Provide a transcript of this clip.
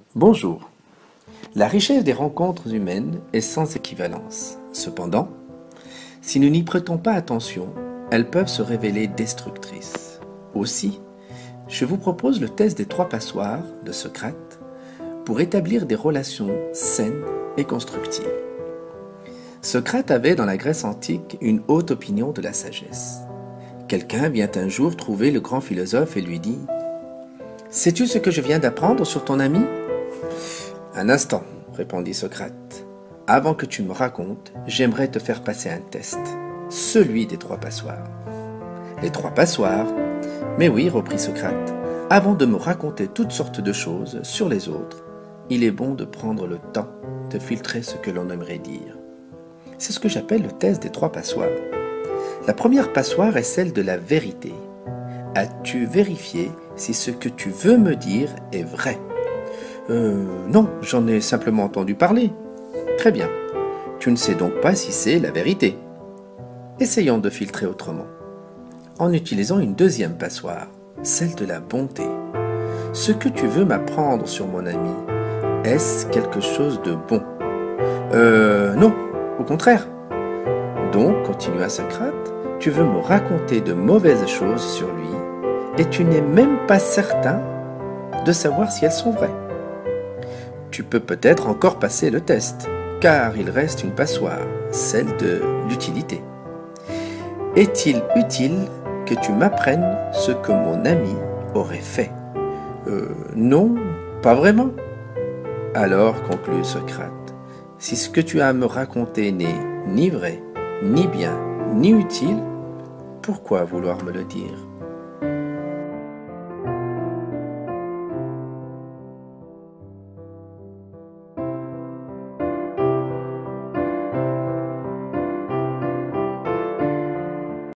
Bonjour. La richesse des rencontres humaines est sans équivalence. Cependant, si nous n'y prêtons pas attention, elles peuvent se révéler destructrices. Aussi, je vous propose le test des 3 passoires de Socrate pour établir des relations saines et constructives. Socrate avait dans la Grèce antique une haute opinion de la sagesse. Quelqu'un vient un jour trouver le grand philosophe et lui dit « Sais-tu ce que je viens d'apprendre sur ton ami ?» « Un instant, répondit Socrate. Avant que tu me racontes, j'aimerais te faire passer un test, celui des 3 passoires. Les 3 passoires? Mais oui, reprit Socrate, avant de me raconter toutes sortes de choses sur les autres, il est bon de prendre le temps de filtrer ce que l'on aimerait dire. C'est ce que j'appelle le test des 3 passoires. La première passoire est celle de la vérité. As-tu vérifié si ce que tu veux me dire est vrai ? Non, j'en ai simplement entendu parler. Très bien. Tu ne sais donc pas si c'est la vérité. Essayons de filtrer autrement. En utilisant une deuxième passoire, celle de la bonté. Ce que tu veux m'apprendre sur mon ami, est-ce quelque chose de bon ? Non, au contraire. Donc, continua Socrate, tu veux me raconter de mauvaises choses sur lui, et tu n'es même pas certain de savoir si elles sont vraies. Tu peux peut-être encore passer le test, car il reste une passoire, celle de l'utilité. Est-il utile que tu m'apprennes ce que mon ami aurait fait ? Non, pas vraiment. Alors, conclut Socrate, si ce que tu as à me raconter n'est ni vrai, ni bien, ni utile, pourquoi vouloir me le dire ?